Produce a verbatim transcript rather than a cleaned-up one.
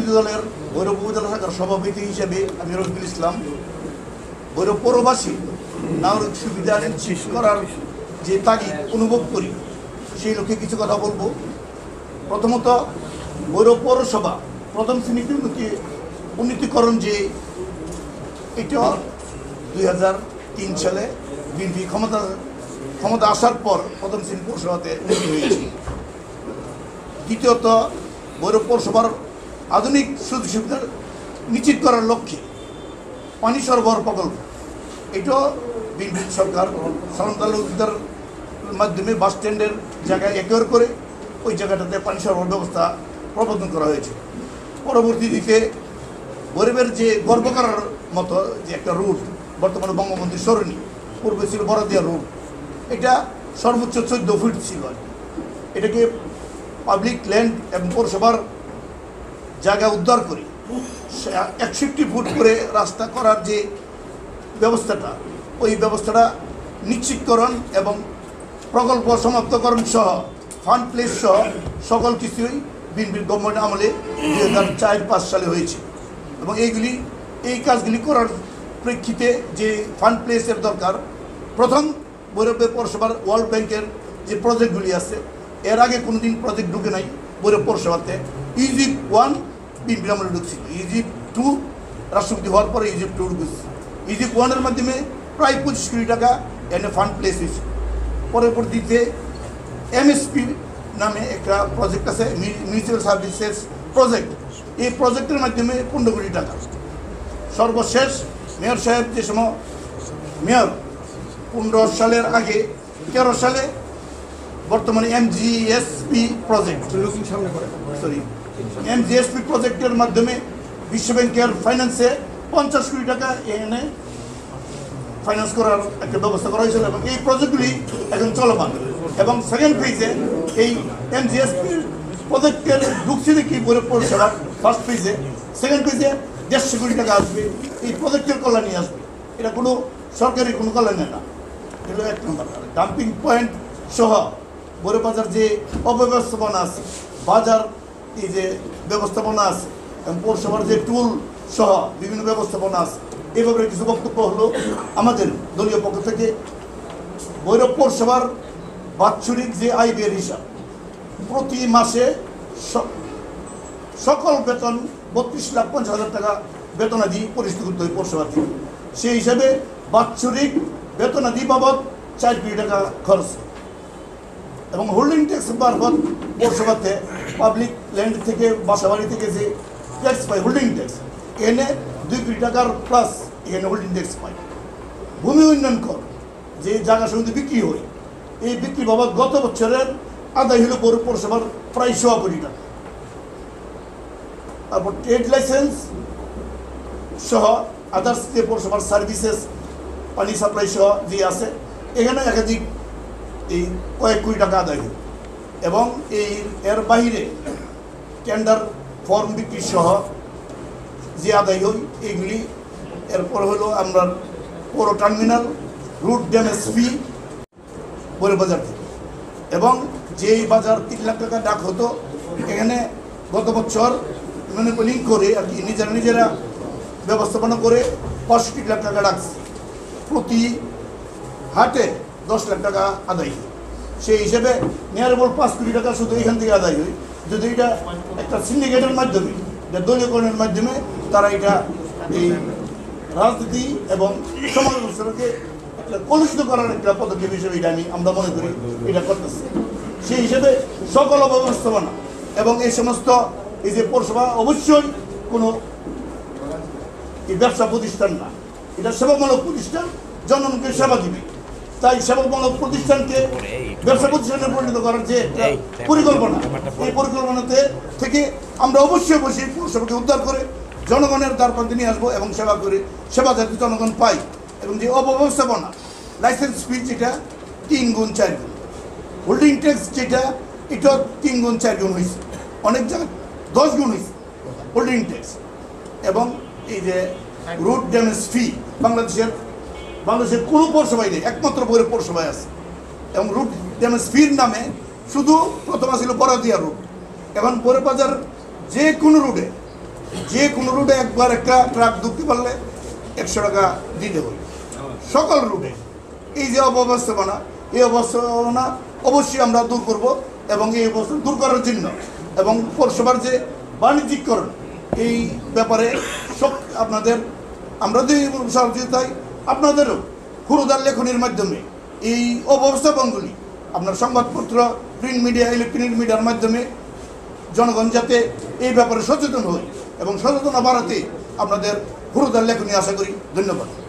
বিরোধী দলের ভৈরব উপজেলা শাখার সভাপতি হিসেবে আমি রফিকুল ইসলাম ভৈরব পৌরবাসী নাগরিক সুবিধা নিশ্চিত করার যে তাগিদ অনুভব করি সেই লক্ষ্যে কিছু কথা বলবো। প্রথমত, ভৈরব পৌরসভা প্রথম শ্রেণীতে উন্নতি উন্নীতকরণ যে এটা দুই হাজার তিন সালে বিএনপি ক্ষমতা ক্ষমতা আসার পর প্রথম শ্রেণী পৌরসভাতে উন্নতি হয়েছে। দ্বিতীয়ত, ভৈরব পৌরসভার আধুনিক সুযোগ সুবিধা নিশ্চিত করার লক্ষ্যে পানি সরবরাহ প্রকল্প এটা বিএনপি সরকার সরকার মাধ্যমে বাস স্ট্যান্ডের জায়গায় একর করে ওই জায়গাটাতে পানি সরবরাহ ব্যবস্থা প্রবর্তন করা হয়েছে। পরবর্তীতে ভৈরবের যে গর্ব করার মতো যে একটা রুট বর্তমানে বঙ্গবন্ধু সরণি, পূর্বে ছিল বড়দিয়া রুট, এটা সর্বোচ্চ চোদ্দ ফিট ছিল। এটাকে পাবলিক ল্যান্ড এবং পৌরসভার জায়গা উদ্ধার করে একষট্টি ফুট করে রাস্তা করার যে ব্যবস্থাটা, ওই ব্যবস্থাটা নিশ্চিতকরণ এবং প্রকল্প সমাপ্তকরণ সহ ফান্ড প্লেস সহ সকল কিছুই বিএনপির গভর্নমেন্ট আমলে দুই হাজার চার পাঁচ সালে হয়েছে। এবং এইগুলি এই কাজগুলি করার প্রেক্ষিতে যে ফান্ড প্লেসের দরকার, প্রথম ভৈরবের পৌরসভার ওয়ার্ল্ড ব্যাংকের যে প্রজেক্টগুলি আছে, এর আগে কোনো দিন প্রজেক্ট ঢুকে নাই ভৈরব পৌরসভাতে। ইজিপ্ট ওয়ান বিএনপির আমলে ঢুকছিল, ইজিপ্ট টু রাষ্ট্রপতি হওয়ার পরে ইজিপ্ট টু ঢুকছে। ইজিপ্ট ওয়ানের মাধ্যমে প্রায় পঁচিশ কোটি টাকা এনে ফান্ড প্লেস হয়েছে। পরবর্তীতে এমএসপি নামে একটা প্রজেক্ট আছে, মিউনিসিপ্যাল সার্ভিসেস প্রজেক্ট। এই প্রজেক্টের মাধ্যমে পনেরো কোটি টাকা। সর্বশেষ মেয়র সাহেব যে সময় মেয়র পনেরো সালের আগে তেরো সালে বর্তমানে এমজিএসপি প্রজেক্ট সরি এমজিএসপি প্রজেক্টের মাধ্যমে বিশ্ব ব্যাংকের ফাইন্যান্সে পঞ্চাশ কোটি টাকা এনে ফাইন্যান্স করার একটা ব্যবস্থা করা হয়েছিল এবং এই প্রজেক্টগুলি এখন চলমান। এবং সেকেন্ড ফেজে এই এমজিএসপির প্রজেক্টের ঢুকছে দেখি ভৈরব পৌরসভার ফার্স্ট ফেজে, সেকেন্ড ফেজে দেড়শো কোটি টাকা আসবে, এই প্রজেক্টের কল্যাণে আসবে। এটা কোনো সরকারি কোনো কল্যাণে না, এগুলো এক নম্বর। ডাম্পিং পয়েন্ট সহ ভৈরব বাজার যে অব্যবস্থাপনা আছে, বাজার এই যে ব্যবস্থাপনা আছে এবং পৌরসভার যে টুল সহ বিভিন্ন ব্যবস্থাপনা আছে, এই ব্যাপারে কিছু বক্তব্য হলো। আমাদের দলীয় পক্ষ থেকে ভৈরব পৌরসভার বাৎসরিক যে আয় ব্যয়ের হিসাব, প্রতি মাসে সকল বেতন বত্রিশ লাখ পঞ্চাশ হাজার টাকা বেতনাদি পরিশোধ করতে হয় পৌরসভা থেকে। সেই হিসাবে বাৎসরিক বেতনাদি বাবদ চার কোটি টাকা খরচ এবং হোল্ডিং ট্যাক্স মারফত পৌরসভাতে পাবলিক ল্যান্ড থেকে বাসাবাড়ি থেকে যে ট্যাক্স পায় হোল্ডিং ট্যাক্স, এনে দুই কোটি টাকার প্লাস এখানে হোল্ডিং ট্যাক্স পায়। ভূমি উন্নয়ন কর যে জায়গা সমিতি বিক্রি হয়, এই বিক্রি বাবদ গত বছরের আদায় হলো পৌর পৌরসভার প্রায় সোয়া কোটি টাকা। তারপর ট্রেড লাইসেন্স সহ আদার্স যে পৌরসভার সার্ভিসেস পানি সাপ্লাই সহ যে আছে, এখানে একাধিক এই কয়েক কোটি টাকা আদায় হয়। এবং এই এর বাইরে টেন্ডার ফর্ম বিক্রি সহ যে আদায় হয় এইগুলি। এরপর হলো আমরা পৌর terminal route damage fee Bhairab Bazar থেকে, এবং যেই বাজার তিন লাখ টাকা ডাক হতো, এখানে গত বছর মনিপলিং করে আর কি নিজেরা নিজেরা ব্যবস্থাপনা করে পঁয়ষট্টি লাখ টাকা ডাকছে। প্রতি হাটে দশ লাখ টাকা আদায় হয়। সেই হিসেবে নিয়ারেবল পাঁচ কোটি টাকা শুধু এখান থেকে আদায় হয়। যদি এটা একটা সিন্ডিকেটের মাধ্যমে, দলীয়করণের মাধ্যমে তারা এটা এই রাজনীতি এবং সমাজ ব্যবস্থাকে একটা কলুষিত করার একটা পদক্ষেপ হিসেবে এটা আমি আমরা মনে করি এটা করতেছি। সেই হিসেবে সকল ব্যবস্থাপনা এবং এই সমস্ত এই যে পৌরসভা অবশ্যই কোনো ব্যবসা প্রতিষ্ঠান না, এটা সেবামূলক প্রতিষ্ঠান, জনগণকে সেবা দিবে। তাই সেবামূলক প্রতিষ্ঠানকে ব্যবসা প্রতিষ্ঠানে পরিণত করার যে একটা পরিকল্পনা, এই পরিকল্পনাতে থেকে আমরা অবশ্যই বসে পৌরসভাকে উদ্ধার করে জনগণের দ্বারপ্রান্তে নিয়ে আসবো এবং সেবা করে সেবা যাতে জনগণ পাই। এবং যে অব্যবস্থাপনা লাইসেন্স ফি যেটা তিন গুণ চার গুণ, হোল্ডিং ট্যাক্স যেটা এটা তিন গুণ চার গুণ হয়েছে, অনেক জায়গায় দশ গুণ হয়েছে হোল্ডিং ট্যাক্স। এবং এই যে রুট ড্যামেজ ফি বাংলাদেশের বাংলাদেশের কোনো পৌরসভায় নেই, একমাত্র ভৈরব পৌরসভায় আছে। এবং রুট ড্যামেজ ফির নামে শুধু প্রথমে ছিল বড়দিয়া রুট, এখন ভৈরব বাজার যে কোনো রুটে যে কোনো রুটে একবার একটা ট্রাক ঢুকতে পারলে একশো টাকা দিতে হবে সকল রুটে। এই যে অব্যবস্থাপনা, এই অবস্থাপনা অবশ্যই আমরা দূর করব এবং এই অবস্থা দূর করার জন্য এবং পৌরসভার যে বাণিজ্যিকরণ এই ব্যাপারে সব আপনাদের আমরা যে সহযোগিতায় আপনাদেরও ক্ষুরুদার লেখনের মাধ্যমে এই অব্যবস্থাপনগুলি আপনার সংবাদপত্র, প্রিন্ট মিডিয়া, ইলেকট্রনিক মিডিয়ার মাধ্যমে জনগণ যাতে এই ব্যাপারে সচেতন হয় এবং সচেতনতা বাড়াতে আপনাদের ক্ষুরুদার লেখনী আশা করি। ধন্যবাদ।